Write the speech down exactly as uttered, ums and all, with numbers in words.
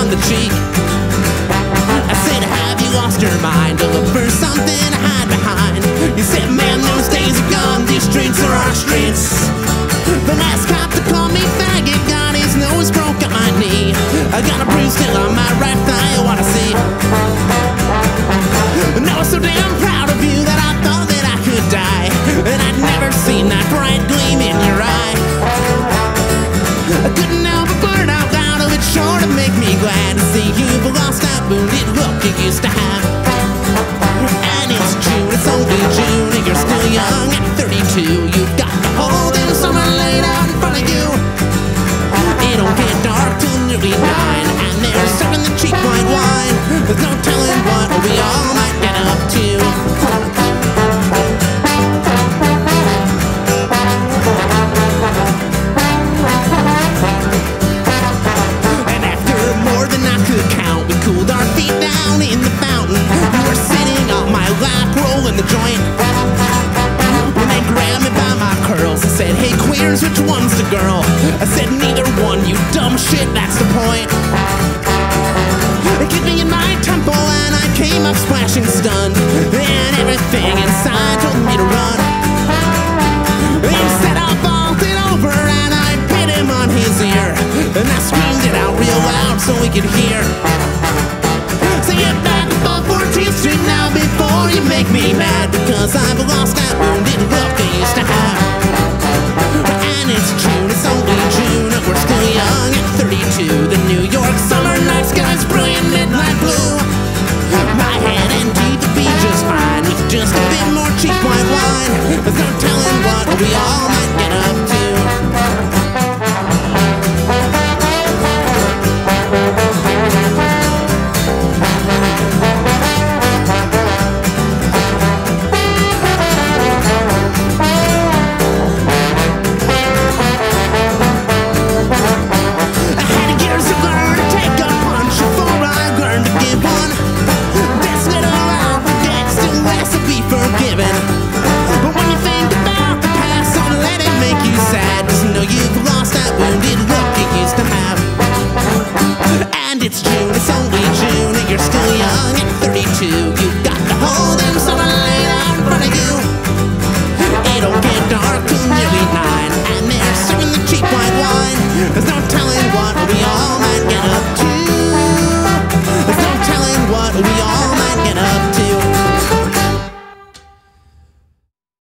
on the cheek. I said, have you lost your mind to look for something to hide behind? You said, man, those days are gone, these streets are our streets. The last cop to call me faggot got his nose broke at my knee. I got a bruise still on my right thigh, I wanna see. And I was so damn proud of you that I thought that I could die, and I'd never seen that bright gleam in your eye. I couldn't help but blurt out loud, oh, it's sure to make me glad to see you've lost that wounded look you used to have. And it's June, it's only June, and you're still young at thirty-two. You've got the whole damn summer laid out in front of you. It don't get dark till nearly nine, and they're serving the cheap white wine. There's no telling what we all might get up to. And after more than I could count, we cooled our feet down in the fountain. We were sitting on my lap, rolling the joint, when they grabbed me by my curls and said, hey queers, which one's the girl? I said, neither one, you dumb shit, that's the point. They kicked me in my temple and I came up splashing stunned, and everything inside told me to run. Instead I vaulted over and I bit him on his ear, and I screamed it out real loud so he could hear. Say it back above fourteenth street now before you make me mad, because I've lost that wounded look I used to have. And it's June, it's only June, and we're still young at thirty-two. The New York summer night sky's brilliant midnight blue. My head and teeth would be just fine with just a bit more cheap white wine. There's no telling what we all might get up to. It's true.